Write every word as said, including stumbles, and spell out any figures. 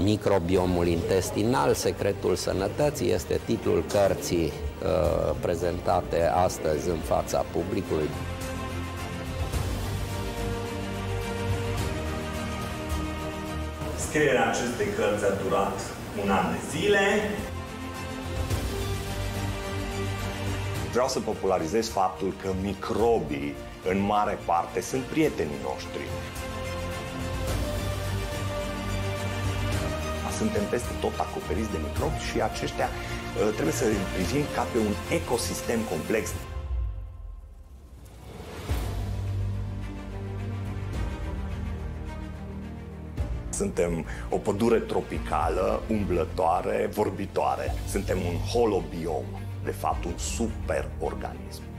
Microbiomul intestinal, secretul sănătății, este titlul cărții uh, prezentate astăzi în fața publicului. Scrierea acestei cărți a durat un an de zile. Vreau să popularizez faptul că microbii, în mare parte, sunt prietenii noștri. Suntem peste tot acoperiți de microbi și aceștia uh, trebuie să îi privim ca pe un ecosistem complex. Suntem o pădure tropicală, umblătoare, vorbitoare. Suntem un holobiom, de fapt un superorganism.